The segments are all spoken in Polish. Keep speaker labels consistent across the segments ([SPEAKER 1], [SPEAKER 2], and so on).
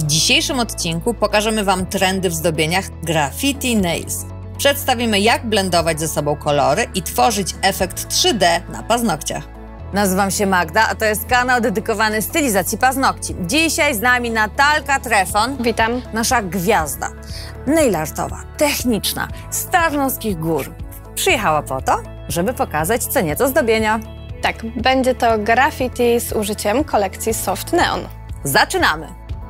[SPEAKER 1] W dzisiejszym odcinku pokażemy Wam trendy w zdobieniach Graffiti Nails. Przedstawimy, jak blendować ze sobą kolory i tworzyć efekt 3D na paznokciach.
[SPEAKER 2] Nazywam się Magda, a to jest kanał dedykowany stylizacji paznokci. Dzisiaj z nami Natalka Trefon.
[SPEAKER 3] Witam.
[SPEAKER 2] Nasza gwiazda. Nail artowa, techniczna, z Tarnowskich Gór. Przyjechała po to, żeby pokazać co nieco zdobienia.
[SPEAKER 3] Tak, będzie to graffiti z użyciem kolekcji Soft Neon.
[SPEAKER 2] Zaczynamy!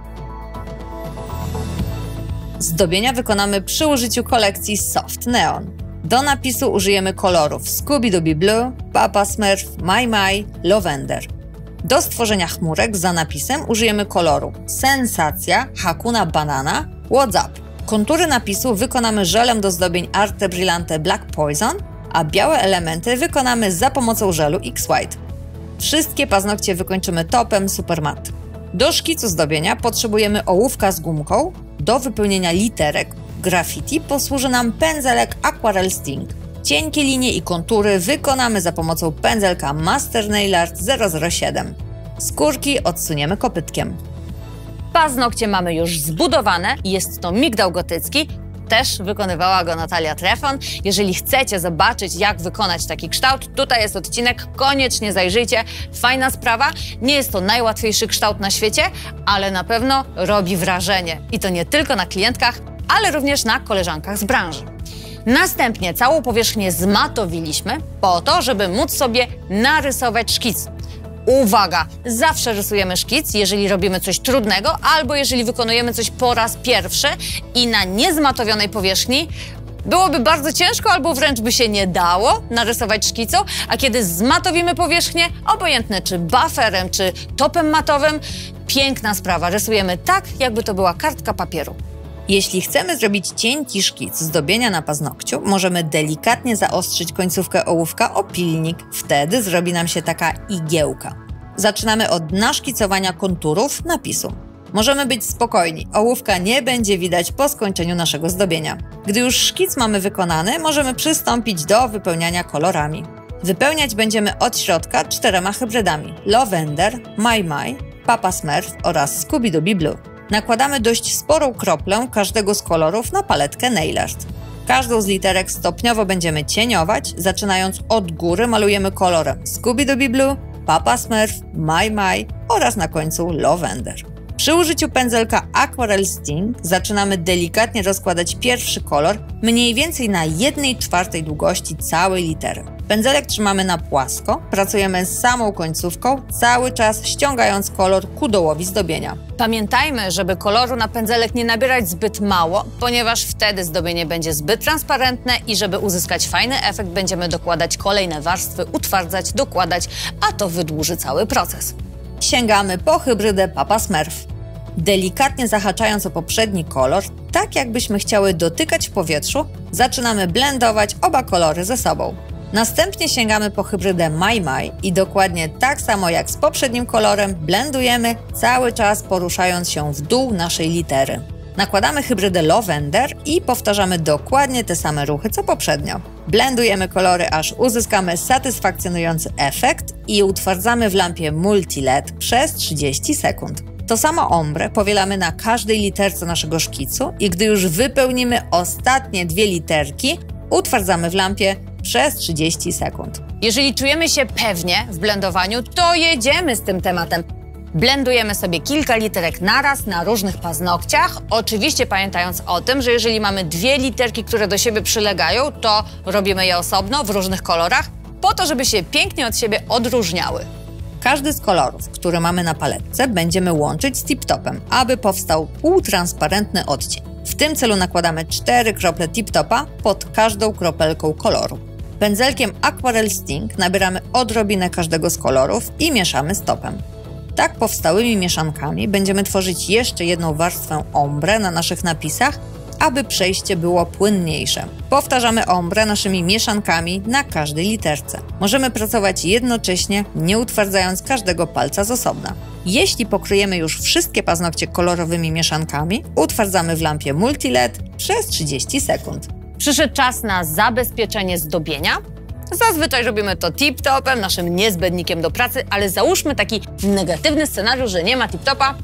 [SPEAKER 1] Zdobienia wykonamy przy użyciu kolekcji Soft Neon. Do napisu użyjemy kolorów Scooby-Dooby Blue, Papa Smurf, My My, Lavender. Do stworzenia chmurek za napisem użyjemy koloru Sensacja, Hakuna Banana, What's Up. Kontury napisu wykonamy żelem do zdobień Arte Brillante Black Poison, a białe elementy wykonamy za pomocą żelu X-White. Wszystkie paznokcie wykończymy topem Super Matte. Do szkicu zdobienia potrzebujemy ołówka z gumką. Do wypełnienia literek graffiti posłuży nam pędzelek Aquarel Sting. Cienkie linie i kontury wykonamy za pomocą pędzelka Master Nail Art 007. Skórki odsuniemy kopytkiem.
[SPEAKER 2] Paznokcie mamy już zbudowane i jest to migdał gotycki. Też wykonywała go Natalia Trefon. Jeżeli chcecie zobaczyć, jak wykonać taki kształt, tutaj jest odcinek, koniecznie zajrzyjcie. Fajna sprawa. Nie jest to najłatwiejszy kształt na świecie, ale na pewno robi wrażenie. I to nie tylko na klientkach, ale również na koleżankach z branży. Następnie całą powierzchnię zmatowiliśmy po to, żeby móc sobie narysować szkic. Uwaga! Zawsze rysujemy szkic, jeżeli robimy coś trudnego albo jeżeli wykonujemy coś po raz pierwszy i na niezmatowionej powierzchni byłoby bardzo ciężko albo wręcz by się nie dało narysować szkicą, a kiedy zmatowimy powierzchnię, obojętne czy bufferem, czy topem matowym, piękna sprawa. Rysujemy tak, jakby to była kartka papieru.
[SPEAKER 1] Jeśli chcemy zrobić cienki szkic zdobienia na paznokciu, możemy delikatnie zaostrzyć końcówkę ołówka o pilnik. Wtedy zrobi nam się taka igiełka. Zaczynamy od naszkicowania konturów napisu. Możemy być spokojni, ołówka nie będzie widać po skończeniu naszego zdobienia. Gdy już szkic mamy wykonany, możemy przystąpić do wypełniania kolorami. Wypełniać będziemy od środka 4 hybrydami: Lavender, My My, Papa Smurf oraz Scooby-Dooby Blue. Nakładamy dość sporą kroplę każdego z kolorów na paletkę Nail Art. Każdą z literek stopniowo będziemy cieniować, zaczynając od góry malujemy kolorem Scooby-Dooby Blue, Papa Smurf, My My oraz na końcu Lavender. Przy użyciu pędzelka Aquarel Sting zaczynamy delikatnie rozkładać pierwszy kolor mniej więcej na 1/4 długości całej litery. Pędzelek trzymamy na płasko, pracujemy z samą końcówką, cały czas ściągając kolor ku dołowi zdobienia.
[SPEAKER 2] Pamiętajmy, żeby koloru na pędzelek nie nabierać zbyt mało, ponieważ wtedy zdobienie będzie zbyt transparentne i żeby uzyskać fajny efekt, będziemy dokładać kolejne warstwy, utwardzać, dokładać, a to wydłuży cały proces.
[SPEAKER 1] Sięgamy po hybrydę Papa Smurf. Delikatnie zahaczając o poprzedni kolor, tak jakbyśmy chciały dotykać w powietrzu, zaczynamy blendować oba kolory ze sobą. Następnie sięgamy po hybrydę My My i dokładnie tak samo jak z poprzednim kolorem blendujemy, cały czas poruszając się w dół naszej litery. Nakładamy hybrydę Lavender i powtarzamy dokładnie te same ruchy co poprzednio. Blendujemy kolory, aż uzyskamy satysfakcjonujący efekt i utwardzamy w lampie Multi-LED przez 30 sekund. To samo ombre powielamy na każdej literce naszego szkicu i gdy już wypełnimy ostatnie 2 literki, utwardzamy w lampie przez 30 sekund.
[SPEAKER 2] Jeżeli czujemy się pewnie w blendowaniu, to jedziemy z tym tematem. Blendujemy sobie kilka literek naraz na różnych paznokciach, oczywiście pamiętając o tym, że jeżeli mamy 2 literki, które do siebie przylegają, to robimy je osobno w różnych kolorach, po to, żeby się pięknie od siebie odróżniały.
[SPEAKER 1] Każdy z kolorów, które mamy na paletce, będziemy łączyć z tip-topem, aby powstał półtransparentny odcień. W tym celu nakładamy 4 krople tip-topa pod każdą kropelką koloru. Pędzelkiem Aquarel Sting nabieramy odrobinę każdego z kolorów i mieszamy z topem. Tak powstałymi mieszankami będziemy tworzyć jeszcze jedną warstwę ombre na naszych napisach, aby przejście było płynniejsze. Powtarzamy ombre naszymi mieszankami na każdej literce. Możemy pracować jednocześnie, nie utwardzając każdego palca z osobna. Jeśli pokryjemy już wszystkie paznokcie kolorowymi mieszankami, utwardzamy w lampie Multi-LED przez 30 sekund.
[SPEAKER 2] Przyszedł czas na zabezpieczenie zdobienia. Zazwyczaj robimy to tip-topem, naszym niezbędnikiem do pracy, ale załóżmy taki negatywny scenariusz, że nie ma tip-topa.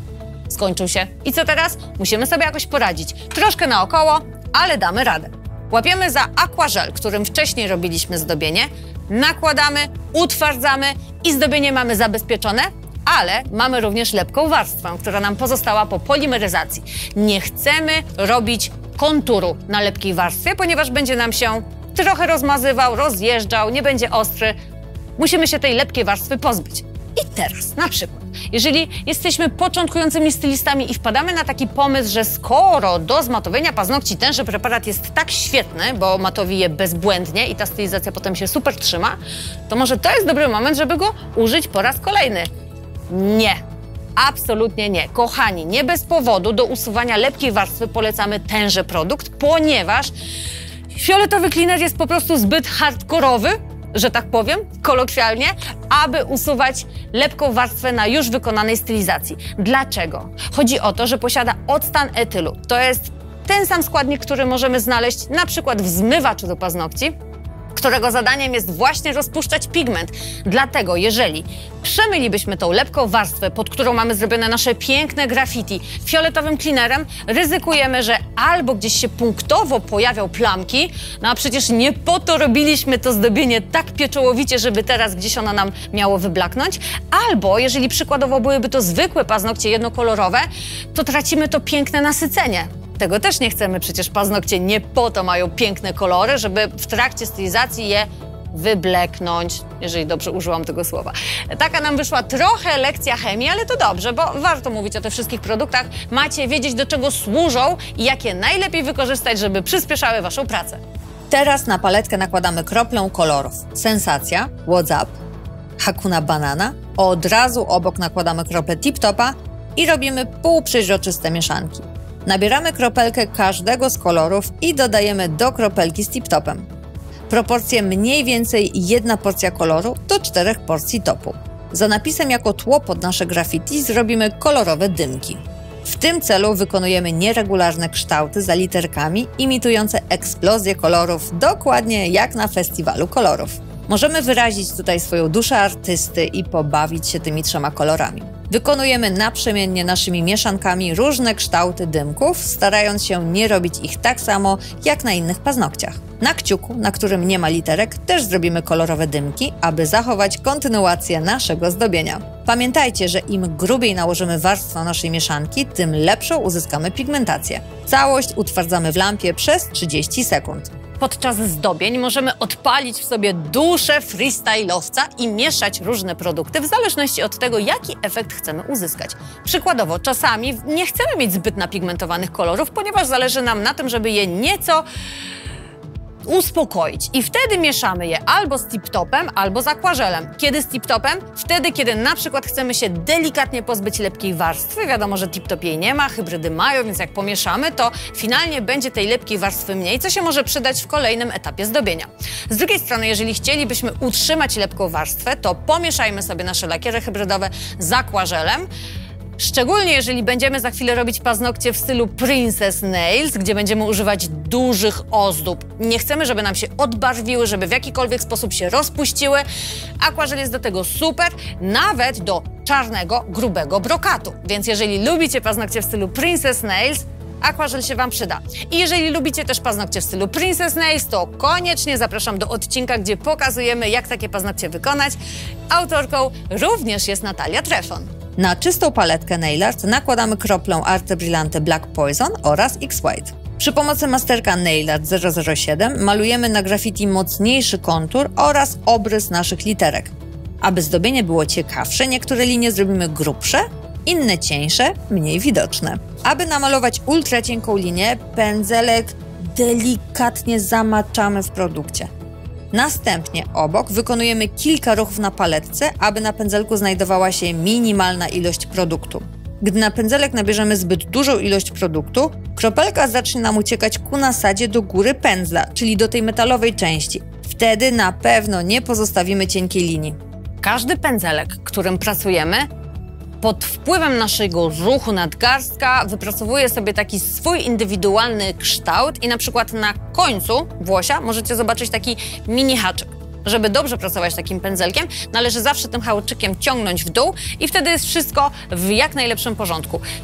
[SPEAKER 2] skończył się. I co teraz? Musimy sobie jakoś poradzić. Troszkę naokoło, ale damy radę. Łapiemy za aquażel, którym wcześniej robiliśmy zdobienie, nakładamy, utwardzamy i zdobienie mamy zabezpieczone, ale mamy również lepką warstwę, która nam pozostała po polimeryzacji. Nie chcemy robić konturu na lepkiej warstwie, ponieważ będzie nam się trochę rozmazywał, rozjeżdżał, nie będzie ostry. Musimy się tej lepkiej warstwy pozbyć. I teraz, na przykład, jeżeli jesteśmy początkującymi stylistami i wpadamy na taki pomysł, że skoro do zmatowienia paznokci tenże preparat jest tak świetny, bo matowi je bezbłędnie i ta stylizacja potem się super trzyma, to może to jest dobry moment, żeby go użyć po raz kolejny. Nie. Absolutnie nie. Kochani, nie bez powodu do usuwania lepkiej warstwy polecamy tenże produkt, ponieważ fioletowy cleaner jest po prostu zbyt hardkorowy, że tak powiem, kolokwialnie, aby usuwać lepką warstwę na już wykonanej stylizacji. Dlaczego? Chodzi o to, że posiada octan etylu. To jest ten sam składnik, który możemy znaleźć na przykład w zmywaczu do paznokci, którego zadaniem jest właśnie rozpuszczać pigment. Dlatego, jeżeli przemylibyśmy tą lepką warstwę, pod którą mamy zrobione nasze piękne graffiti, fioletowym cleanerem, ryzykujemy, że albo gdzieś się punktowo pojawią plamki, no a przecież nie po to robiliśmy to zdobienie tak pieczołowicie, żeby teraz gdzieś ono nam miało wyblaknąć, albo jeżeli przykładowo byłyby to zwykłe paznokcie jednokolorowe, to tracimy to piękne nasycenie. Tego też nie chcemy, przecież paznokcie nie po to mają piękne kolory, żeby w trakcie stylizacji je wybleknąć, jeżeli dobrze użyłam tego słowa. Taka nam wyszła trochę lekcja chemii, ale to dobrze, bo warto mówić o tych wszystkich produktach. Macie wiedzieć, do czego służą i jak je najlepiej wykorzystać, żeby przyspieszały waszą pracę.
[SPEAKER 1] Teraz na paletkę nakładamy kroplę kolorów. Sensacja, What's Up, Hakuna Banana. Od razu obok nakładamy kroplę Tip Topa i robimy półprzeźroczyste mieszanki. Nabieramy kropelkę każdego z kolorów i dodajemy do kropelki z Tip Topem. Proporcje mniej więcej 1 porcja koloru do 4 porcji topu. Za napisem jako tło pod nasze graffiti zrobimy kolorowe dymki. W tym celu wykonujemy nieregularne kształty za literkami imitujące eksplozję kolorów, dokładnie jak na festiwalu kolorów. Możemy wyrazić tutaj swoją duszę artysty i pobawić się tymi 3 kolorami. Wykonujemy naprzemiennie naszymi mieszankami różne kształty dymków, starając się nie robić ich tak samo jak na innych paznokciach. Na kciuku, na którym nie ma literek, też zrobimy kolorowe dymki, aby zachować kontynuację naszego zdobienia. Pamiętajcie, że im grubiej nałożymy warstwę naszej mieszanki, tym lepszą uzyskamy pigmentację. Całość utwardzamy w lampie przez 30 sekund.
[SPEAKER 2] Podczas zdobień możemy odpalić w sobie duszę freestyle'owca i mieszać różne produkty w zależności od tego, jaki efekt chcemy uzyskać. Przykładowo, czasami nie chcemy mieć zbyt napigmentowanych kolorów, ponieważ zależy nam na tym, żeby je nieco uspokoić. I wtedy mieszamy je albo z Tip Topem, albo z aquażelem. Kiedy z Tip Topem? Wtedy, kiedy na przykład chcemy się delikatnie pozbyć lepkiej warstwy. Wiadomo, że Tip Top jej nie ma, hybrydy mają, więc jak pomieszamy, to finalnie będzie tej lepkiej warstwy mniej, co się może przydać w kolejnym etapie zdobienia. Z drugiej strony, jeżeli chcielibyśmy utrzymać lepką warstwę, to pomieszajmy sobie nasze lakiery hybrydowe z aquażelem. Szczególnie jeżeli będziemy za chwilę robić paznokcie w stylu Princess Nails, gdzie będziemy używać dużych ozdób. Nie chcemy, żeby nam się odbarwiły, żeby w jakikolwiek sposób się rozpuściły. Aquażel jest do tego super, nawet do czarnego, grubego brokatu. Więc jeżeli lubicie paznokcie w stylu Princess Nails, aquażel się wam przyda. I jeżeli lubicie też paznokcie w stylu Princess Nails, to koniecznie zapraszam do odcinka, gdzie pokazujemy, jak takie paznokcie wykonać. Autorką również jest Natalia Trefon.
[SPEAKER 1] Na czystą paletkę nail art nakładamy kroplę Arte Brillante Black Poison oraz X-White. Przy pomocy masterka Nail Art 007 malujemy na graffiti mocniejszy kontur oraz obrys naszych literek. Aby zdobienie było ciekawsze, niektóre linie zrobimy grubsze, inne cieńsze, mniej widoczne. Aby namalować ultra cienką linię, pędzelek delikatnie zamaczamy w produkcie. Następnie obok wykonujemy kilka ruchów na paletce, aby na pędzelku znajdowała się minimalna ilość produktu. Gdy na pędzelek nabierzemy zbyt dużą ilość produktu, kropelka zacznie nam uciekać ku nasadzie do góry pędzla, czyli do tej metalowej części. Wtedy na pewno nie pozostawimy cienkiej linii.
[SPEAKER 2] Każdy pędzelek, którym pracujemy, pod wpływem naszego ruchu nadgarstka wypracowuje sobie taki swój indywidualny kształt i na przykład na końcu włosia możecie zobaczyć taki mini haczyk. Żeby dobrze pracować takim pędzelkiem, należy zawsze tym haczykiem ciągnąć w dół i wtedy jest wszystko w jak najlepszym porządku.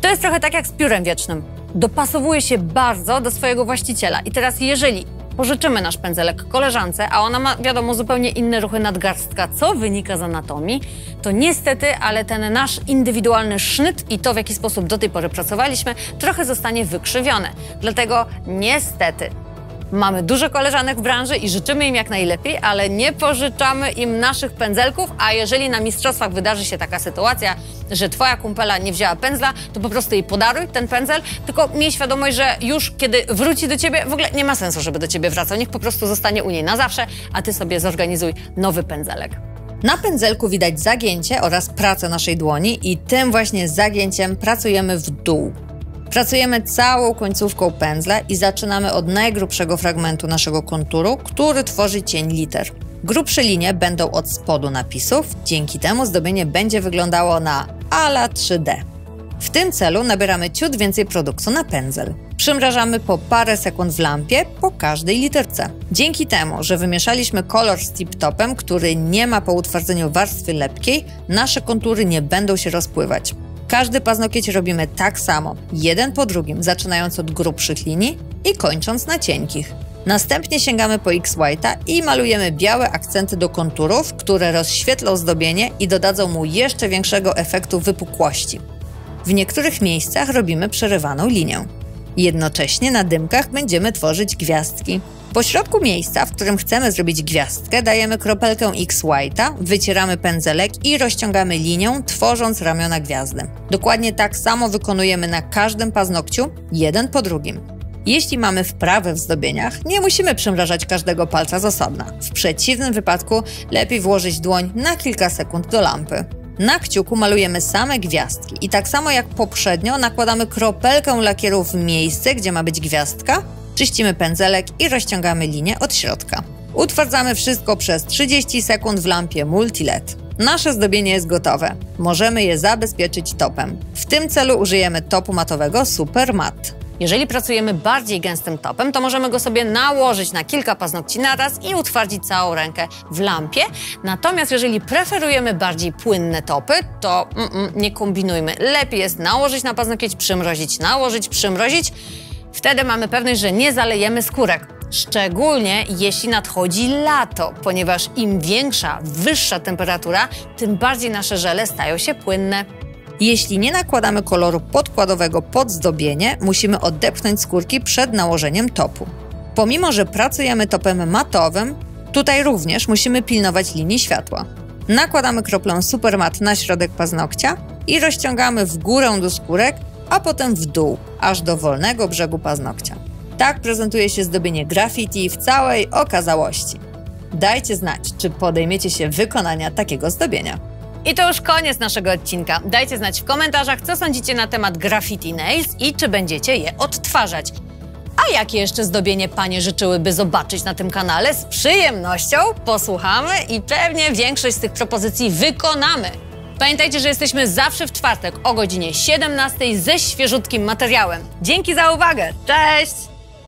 [SPEAKER 2] To jest trochę tak jak z piórem wiecznym. Dopasowuje się bardzo do swojego właściciela. I teraz jeżeli pożyczymy nasz pędzelek koleżance, a ona ma, wiadomo, zupełnie inne ruchy nadgarstka, co wynika z anatomii, to niestety, ale ten nasz indywidualny sznyt i to, w jaki sposób do tej pory pracowaliśmy, trochę zostanie wykrzywione. Dlatego niestety mamy dużo koleżanek w branży i życzymy im jak najlepiej, ale nie pożyczamy im naszych pędzelków, a jeżeli na mistrzostwach wydarzy się taka sytuacja, że twoja kumpela nie wzięła pędzla, to po prostu jej podaruj ten pędzel, tylko miej świadomość, że już kiedy wróci do ciebie, w ogóle nie ma sensu, żeby do ciebie wracał. Niech po prostu zostanie u niej na zawsze, a ty sobie zorganizuj nowy pędzelek.
[SPEAKER 1] Na pędzelku widać zagięcie oraz pracę naszej dłoni i tym właśnie zagięciem pracujemy w dół. Pracujemy całą końcówką pędzla i zaczynamy od najgrubszego fragmentu naszego konturu, który tworzy cień liter. Grubsze linie będą od spodu napisów, dzięki temu zdobienie będzie wyglądało na a la 3D. W tym celu nabieramy ciut więcej produktu na pędzel. Przymrażamy po parę sekund w lampie po każdej literce. Dzięki temu, że wymieszaliśmy kolor z tip-topem, który nie ma po utwardzeniu warstwy lepkiej, nasze kontury nie będą się rozpływać. Każdy paznokieć robimy tak samo, jeden po drugim, zaczynając od grubszych linii i kończąc na cienkich. Następnie sięgamy po X-White'a i malujemy białe akcenty do konturów, które rozświetlą zdobienie i dodadzą mu jeszcze większego efektu wypukłości. W niektórych miejscach robimy przerywaną linię. Jednocześnie na dymkach będziemy tworzyć gwiazdki. Po środku miejsca, w którym chcemy zrobić gwiazdkę, dajemy kropelkę X-White'a, wycieramy pędzelek i rozciągamy linią, tworząc ramiona gwiazdy. Dokładnie tak samo wykonujemy na każdym paznokciu, jeden po drugim. Jeśli mamy wprawę w zdobieniach, nie musimy przymrażać każdego palca z osobna. W przeciwnym wypadku lepiej włożyć dłoń na kilka sekund do lampy. Na kciuku malujemy same gwiazdki i tak samo jak poprzednio nakładamy kropelkę lakieru w miejsce, gdzie ma być gwiazdka, czyścimy pędzelek i rozciągamy linię od środka. Utwardzamy wszystko przez 30 sekund w lampie Multi-LED. Nasze zdobienie jest gotowe. Możemy je zabezpieczyć topem. W tym celu użyjemy topu matowego Super Matte.
[SPEAKER 2] Jeżeli pracujemy bardziej gęstym topem, to możemy go sobie nałożyć na kilka paznokci naraz i utwardzić całą rękę w lampie. Natomiast jeżeli preferujemy bardziej płynne topy, to nie kombinujmy. Lepiej jest nałożyć na paznokieć, przymrozić, nałożyć, przymrozić. Wtedy mamy pewność, że nie zalejemy skórek. Szczególnie jeśli nadchodzi lato, ponieważ im większa, wyższa temperatura, tym bardziej nasze żele stają się płynne.
[SPEAKER 1] Jeśli nie nakładamy koloru podkładowego pod zdobienie, musimy odepchnąć skórki przed nałożeniem topu. Pomimo że pracujemy topem matowym, tutaj również musimy pilnować linii światła. Nakładamy kroplę Super Matte na środek paznokcia i rozciągamy w górę do skórek, a potem w dół, aż do wolnego brzegu paznokcia. Tak prezentuje się zdobienie graffiti w całej okazałości. Dajcie znać, czy podejmiecie się wykonania takiego zdobienia.
[SPEAKER 2] I to już koniec naszego odcinka. Dajcie znać w komentarzach, co sądzicie na temat graffiti nails i czy będziecie je odtwarzać. A jakie jeszcze zdobienie panie życzyłyby zobaczyć na tym kanale? Z przyjemnością posłuchamy i pewnie większość z tych propozycji wykonamy. Pamiętajcie, że jesteśmy zawsze w czwartek o godzinie 17 ze świeżutkim materiałem. Dzięki za uwagę. Cześć!